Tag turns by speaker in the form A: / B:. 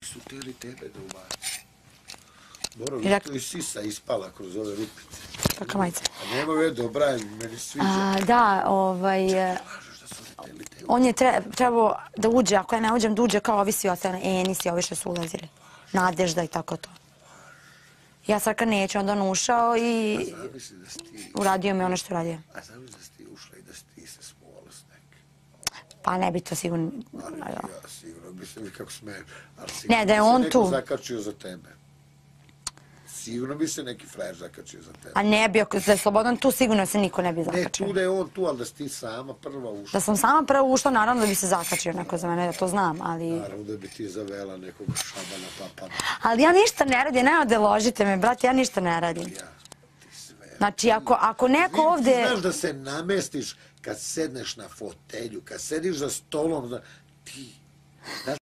A: Su teli tebe da ubaci. Moro, vi tu i sisa ispala kroz ove rupice.
B: Kakva majica?
A: A nema ve dobra, meni sviđa.
B: Da,
A: Lažeš da su oni teli te
B: on je trebao da uđe, ako ja ne uđem, da uđe kao ovi svi ostane, Enis i ovi što su ulazili. Nadežda i tako to. Ja sad kad neću, onda on ušao i uradio mi ono što uradio.
A: A zamisli da si ti ušla i da si ti se smola s nekim.
B: Pa ne bi to sigurno...
A: Ja sigurno, mislim i kako smijem.
B: Ne, da je on tu.
A: Ali sigurno bi se neko zakačio za tebe. Sigurno bi se neki frajer zakačio za tebe.
B: A ne bi, ako je slobodan tu, sigurno se niko ne bi zakačio.
A: Ne, tu da je on tu, ali da si ti sama prva ušla.
B: Da sam sama prva ušla, naravno da bi se zakačio neko za mene, da to znam, ali...
A: Naravno da bi ti zavela nekog šabana papana.
B: Ali ja ništa ne radim, nema da ložite me, brate, ja ništa ne radim.
A: Ja, ti sve.
B: Znači, ako neko ovde...
A: Ti znaš da se namestiš kad sedneš na fotelju, kad sediš za stolom, ti...